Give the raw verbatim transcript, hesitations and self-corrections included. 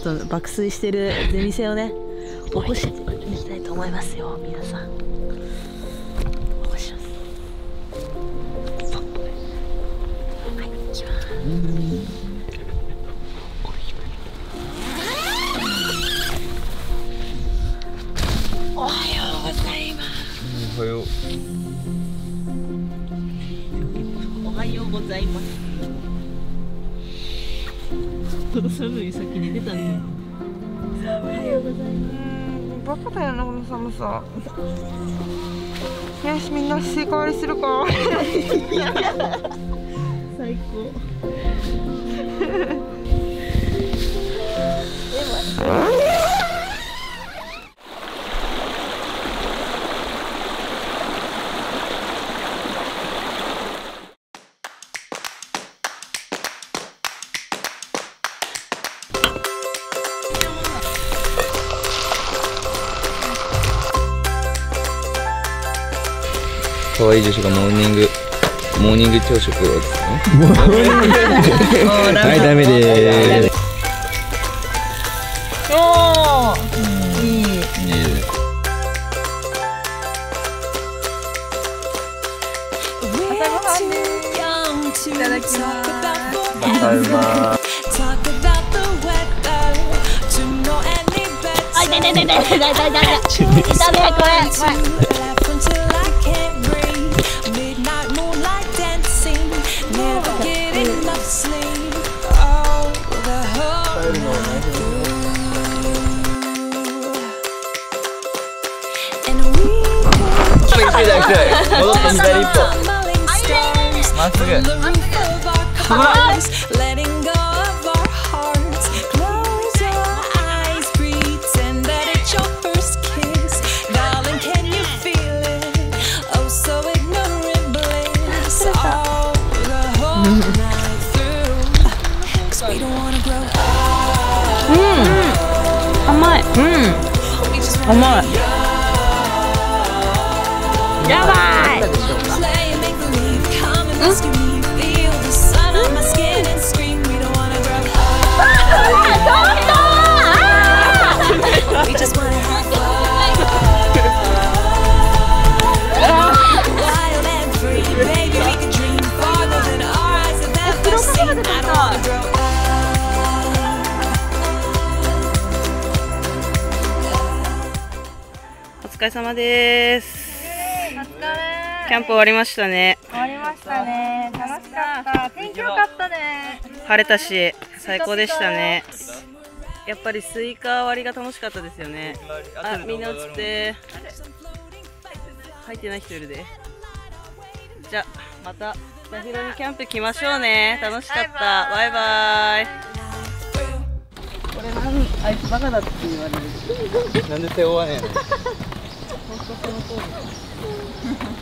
ょっと爆睡してる出店をね起こしていきたいと思いますよ。皆さん起こします。はい、行きます。おはようございます。 おはよう。 おはようございます。この寒い先に出たね。おはようございます。 バカだよなこの寒さ。よしみんなスイカ割りするか。 最高。 可愛い女子がモーニングモーニング朝食をですね。はい、ダメでーす。 おー、いい。 いい朝ごはんです。いただきます。 バカうまー。 あ、痛い痛い痛い痛い痛い痛い痛い。痛いねこれ。 戻って左一歩。まっすぐ。ほら。 うん。甘い。うん。甘い。やばい。お疲れ様です。 お疲れ。 キャンプ終わりましたね。 終わりましたね。楽しかった。天気良かったね。 晴れたし最高でしたね。やっぱりスイカ割りが楽しかったですよね。あ、みんな映って入ってない人いるで。じゃあまた北広にキャンプ来ましょうね。楽しかった。バイバイ。これなんあいつバカだって言われる。 なんで手負わねえの。 本当その通りだ。